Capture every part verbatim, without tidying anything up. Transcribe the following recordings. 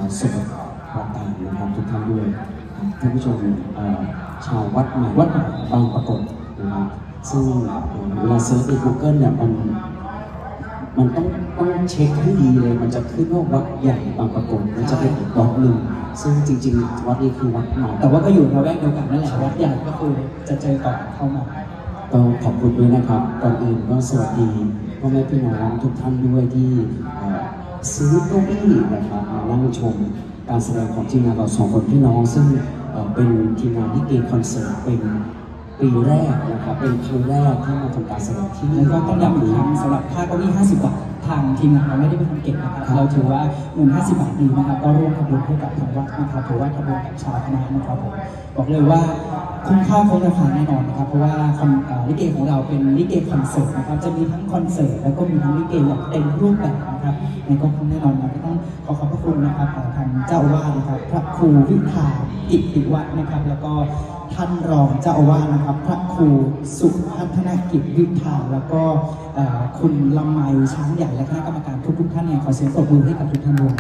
สมุทรปราการนะครับทุกท่านด้วยท่านผู้ชมชาววัดใหม่วัดใหม่บางปรากฏนะครับซึ่งเวลาเซิร์ชใน Google เนี่ยมันมันต้องต้องเช็คให้ดีเลยมันจะขึ้นว่าวัดใหญ่บางปรากฏมันจะเป็นอีกวัดหนึ่งซึ่งจริงๆวัดนี้คือวัดใหม่แต่ว่าก็อยู่ระแวกเดียวกันนั่นแหละวัดใหญ่ก็คือจะเจอก่อนเข้ามาก็ขอบคุณด้วยนะครับก่อนอื่นก็สวัสดีพ่อแม่พี่น้องทุกท่านด้วยที่ซื้อเก้าอี้นะครับมานั่งชมการแสดงของทีมงานเราสองคนพี่น้องซึ่งเป็นทีมงานลิเกคอนเสิร์ตเป็นปีแรกนะครับเป็นครั้งแรกที่มาทำการแสดงที่นี่แล้วก็ต้องย้ำอีกครั้งสำหรับค่าเก้าอี้ห้าสิบบาททางทีมงานเราไม่ได้เป็นคนเก็บนะครับเราถือว่าเงินห้าสิบบาทดีนะครับก็ร่วมทำบุญให้กับทางวัดนะครับถือว่าทำบุญกับชาวคณะนะครับผมบอกเลยว่าคุ้มค่าคุ้มราคาแน่นอนนะครับเพราะว่าลิเกของเราเป็นลิเกคอนเสิร์ตนะครับจะมีทั้งคอนเสิร์ตแล้วก็มีทั้งลิเกแบบเต็มรูปแบบนะครับในก็คุ้มแน่นอนนะก็ต้องขอขอบพระคุณนะครับทางเจ้าอาวาสนะครับพระครูวิทากิตติวัฒน์นะครับแล้วก็ท่านรองเจ้าอาวาสนะครับพระครูสุพัฒนกิจวิทาแล้วก็คุณลำไมช้างใหญ่และคณะกรรมการทุกๆท่านเนี่ยขอเสียงปรบมือให้กับทุกท่านด้วย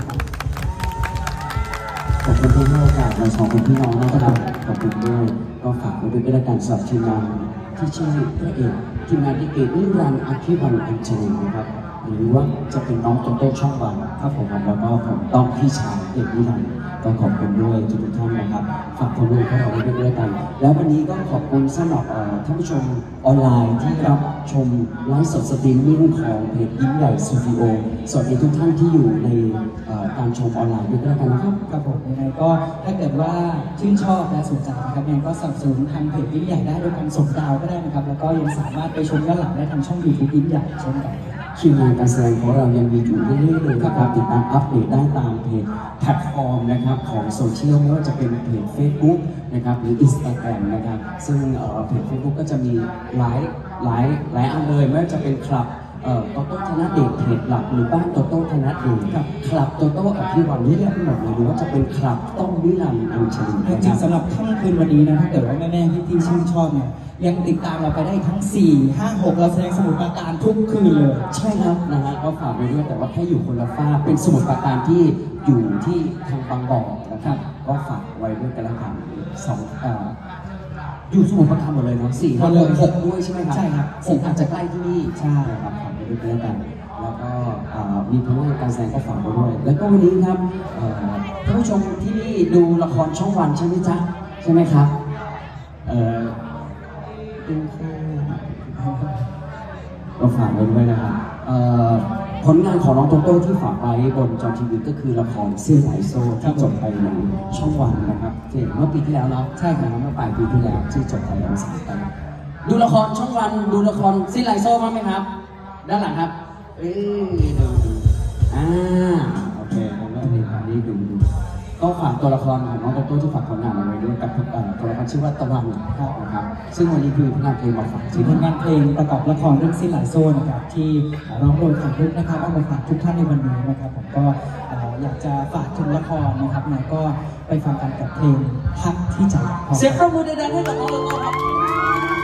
ขอบคุณที่ให้โอกาสเราสองคนพี่น้องนะครับขอบคุณด้วยก็ฝากไว้ด้วยเป็นการสนับสนุนที่ชื่อพระเอกทีมงานลิเกนิรันดร์อภิวันอัญชลีนะครับหรือว่าจะเป็นน้องต้นต้นช่องวันครับผมแล้วก็ผมต้องพี่ชายเอกนิรันดร์ก็ขอบคุณด้วยทุกท่านนะครับฝากคนดูพวกเราไว้ด้วยกันแล้ววันนี้ก็ขอบคุณสำหรับท่านผู้ชมออนไลน์ที่รับชมไลฟ์สดสตรีมมิ่งของเพจยิ้มใหญ่สตูดิโอสวัสดีทุกท่านที่อยู่ในการชมออนไลน์ด้วยกันนะครับครับผมยังไงก็ถ้าเกิดว่าชื่นชอบและสนใจนะครับยังก็สนับสนุนทางเพจยิ้มใหญ่ได้ด้วยการส่งดาวก็ได้นะครับแล้วก็ยังสามารถไปชมย้อนหลังได้ทางช่อง ยูทูบ ยิ้มใหญ่เช่นกันคิวงานการแสดงของเรายังมีอยู่เรื่อยๆเลยนะครับติดตามอัปเดตได้ตามเพจแพลตฟอร์มนะครับของโซเชียลไม่ว่าจะเป็นเพจ Facebook นะครับหรือ Instagram นะครับซึ่งเพจ Facebook ก็จะมีหลายหลายหลายอันเลยไม่ว่าจะเป็นคลับโตโต้ธนเดชเพจหลักหรือบ้านโตโต้ธนเดชกับคลับโตโต้อภิวันนี่เรียกทั้งหมดเลยหรือว่าจะเป็นคลับต้องนิรันดร์อัญชลีจริงๆสำหรับค่ำคืนวันนี้นะถ้าเกิดว่าแม่ๆที่ชื่นชอบเนี่ยยังติดตามเราไปได้ทั้งสี่ ห้า หกเราแสดงสมุทรปราการทุกคืนเลยใช่ครับนะฮะก็ฝากไว้ด้วยแต่ว่าแค่อยู่คนละฝ้าเป็นสมุทรปราการที่อยู่ที่ทางบางบ่อนะครับก็ฝากไว้ด้วยกันละกันสองอยู่สมุทรปราการหมดเลยเนาะสี่ห้าหกด้วยใช่ไหมครับใช่ครับผมอาจจะใกล้ที่นี่ใช่ครับฝากไว้ด้วยกันละกันแล้วก็มีผลงานการแสดงก็ฝากไว้ด้วยแล้วก็วันนี้ครับท่านผู้ชมที่นี่ดูละครช่องวันใช่ไหมจ๊ะใช่ไหมครับก็ฝากไว้ด้วยนะครับผลงานของน้องโตโต้ที่ฝากไว้บนจอทีวีก็คือละครเสื้อไหลโซ่ที่จบไปในช่องวันนะครับเมื่อปีที่แล้วเนาะใช่ครับเมื่อปลายปีที่แล้วที่จบไปแล้วสามปีดูละครช่องวันดูละครเสื้อไหลโซ่บ้างไหมครับด้านหลังครับเอ้ยดูอ่าโอเคผมก็ในการนี้ดูก็ฝากตัวละครของน้องโตโต้ที่ฝากผลงานเอาไว้ด้วยกับตัวละครชื่อว่าตะวันนะครับซึ่งวันนี้คือผลงานเพลงมาฝากผลงานเพลงประกอบละครเรื่องสิ้นหลายโซ่นะครับที่ร้องโดยขันลุกนะครับเอามาฝากทุกท่านในวันนี้นะครับผมก็อยากจะฝากถึงละครนะครับนะก็ไปฟังกันกับเพลงพักที่ใจเสียงปรบมือดังๆให้กับน้องโตโต้ครับ